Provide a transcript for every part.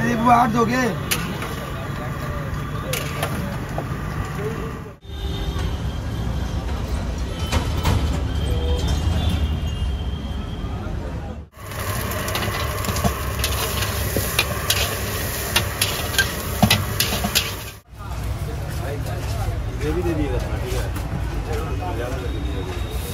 8 दोगे? ये भी दे दिएगा, ठीक है? ज़्यादा करके दीजिएगा।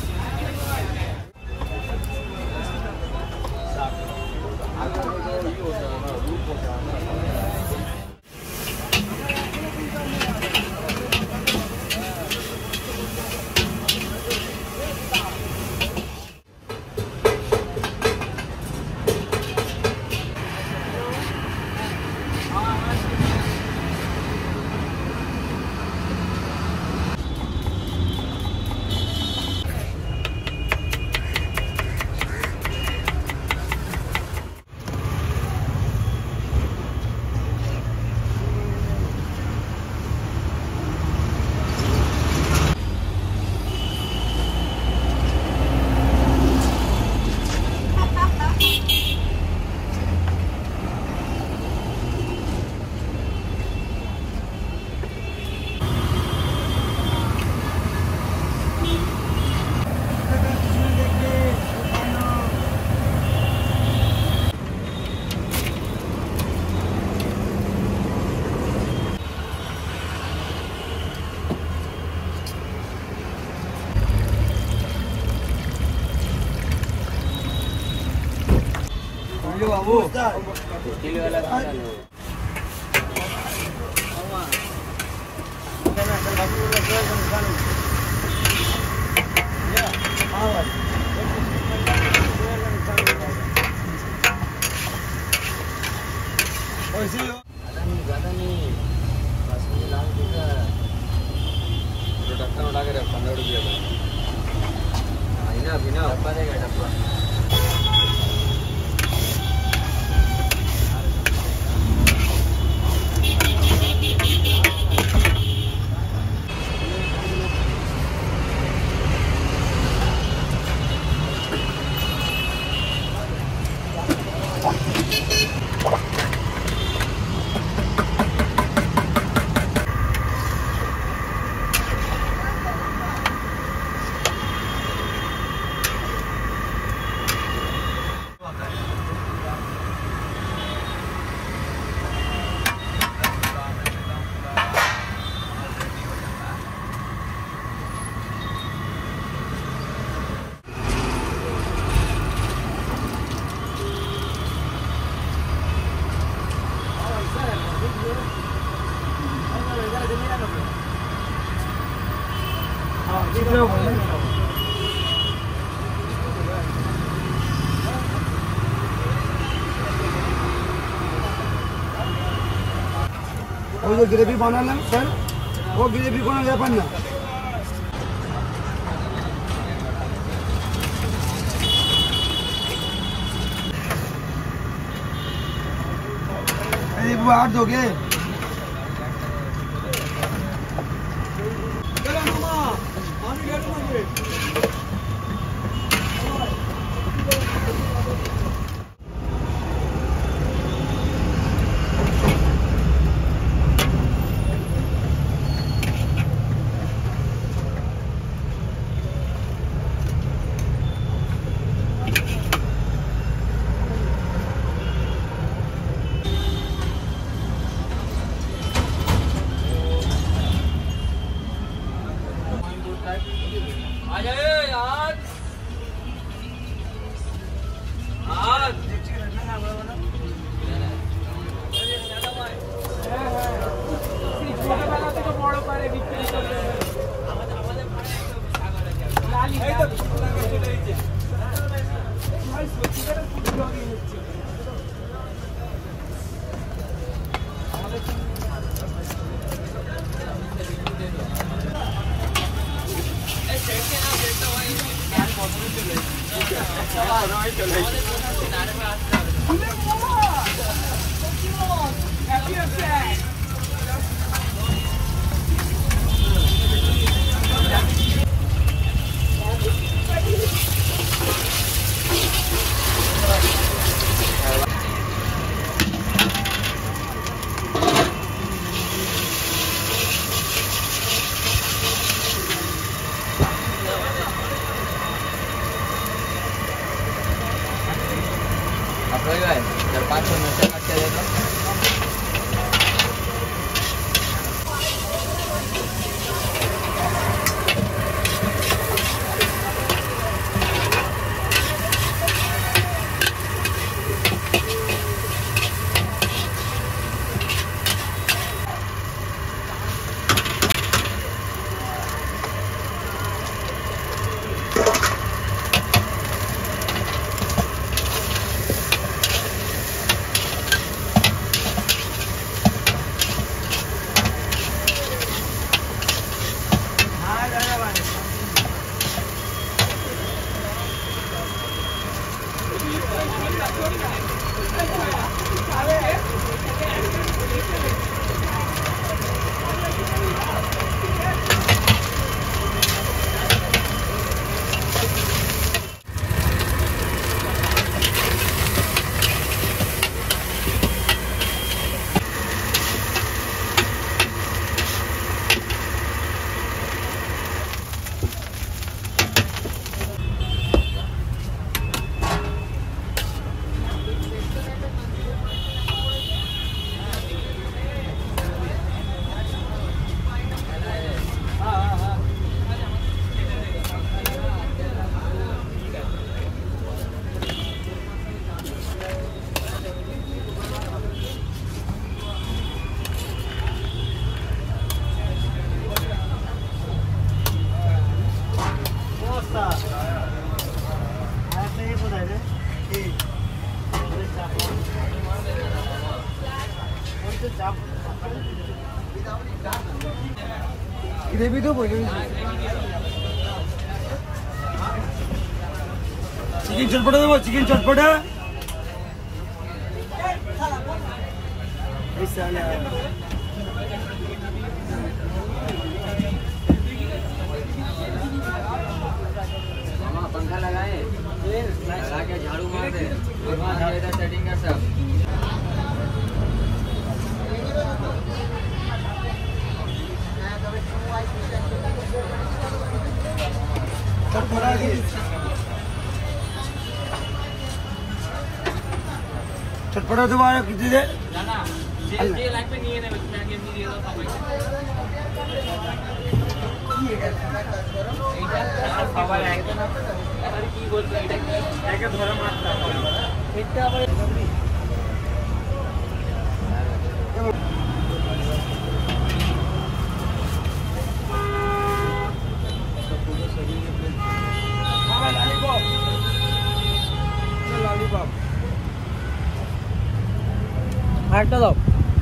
बाबू ढक्कन उठा के रख, 15 रुपये का बिना डब्बा देगा डब्बा। वो जो ग्रेवी बनाना सर, वो ग्रेवी बनाना अपन ना वो 8 दोगे? आ जाए यार। आप लोग 4-5 मिर्चा काट के दे दो। ग्रेवी तो बोलो। चिकन चटपटा दो, चिकन चटपटा। पंखा लगाए, लगा के झाड़ू मार दे, इधर सेटिंग कर सब। चटपटा दोबारा कितनी दे? ये लाइट पे नहीं है ना, मैं आगे नहीं दे रहा आटा दो।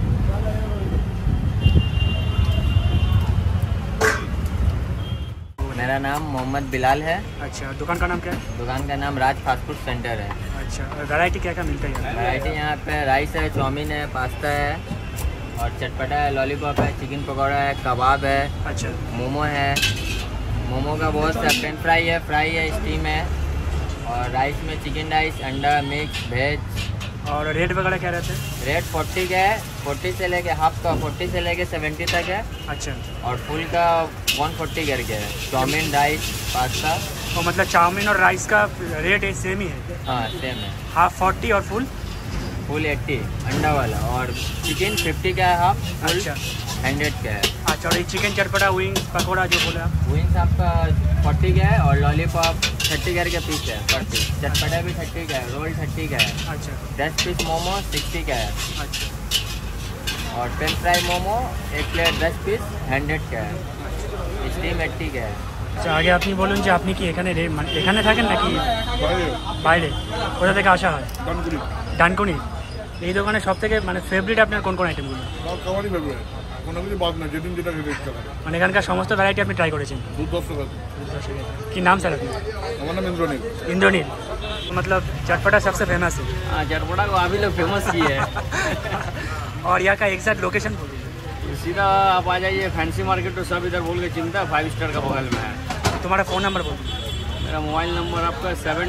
मेरा नाम मोहम्मद बिलाल है। अच्छा, दुकान का नाम क्या है? दुकान का नाम राज फास्ट फूड सेंटर है। अच्छा, वैरायटी क्या क्या मिलता है? वैरायटी यहाँ पे राइस है, चाउमीन है, पास्ता है और चटपटा है, लॉलीपॉप है, चिकन पकौड़ा है, कबाब है। अच्छा, मोमो है। मोमो का बहुत सा फ्रेंच फ्राई है, स्टीम है और राइस में चिकन राइस, अंडा, मिक्स, वेज। और रेट वगैरह क्या रहते हैं? रेट 40 का है, 40 से लेके हाफ का 40 से लेके 70 तक है अच्छा, और फुल का 140 करके है। Chow mein, rice, pasta. तो मतलब चाउमीन और राइस का रेट सेम ही है? हाँ सेम है। हाफ 40 और फुल 80 अंडा वाला और चिकन 50 का है हाफ, फुल अच्छा 100 का है। अच्छा, और ये चिकन चटपटा विंग्स पकौड़ा जो बोले आप? विंग्स आपका 40 का है और लॉलीपॉप 30 करके पीस है 40। चटपटा भी 30 का है, रोल 30 का है। अच्छा 10 पीस मोमो 60 का है अच्छा और फ्रेंच फ्राई मोमो एक प्लेट 10 पीस 100 का है। स्टीम 80 का है। আচ্ছা, আগে আপনি বলুন যে আপনি কি এখানে এখানে থাকেন নাকি বাইরে? কোথা থেকে আসা হয়? ডানকুনি। এই দোকানে সব থেকে মানে ফেভারিট আপনার কোন কোন আইটেমগুলো? খাবারই ফেভারিট, কোনো কিছু বাদ না, যেদিন যেটা খেতে ইচ্ছা করে। মানে এখানকার সমস্ত ভ্যারাইটি আপনি ট্রাই করেছেন? কি নাম স্যার আপনি? আমার নাম ইন্দ্রনীল। इंद्रनील। मतलब चटपटा सबसे फेमस है? हाँ, चटपटा को अभी लोग फेमस ही है। और यहाँ का एग्जैक्ट लोकेशन बोलिए। सीधा आप आ जाइए फैंसी मार्केट, तो सब इधर बोल के चिंता है 5 स्टार का बगल में है। तुम्हारा फ़ोन नंबर बोलिए। मेरा मोबाइल नंबर आपका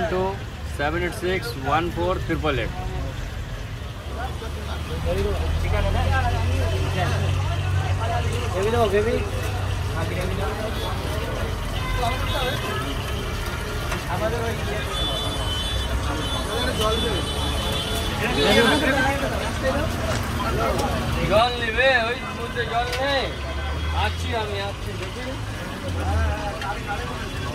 7278614888। আমাদের ওই জল নেবে ওই মধ্যে জল নেই আছি আমি দেখি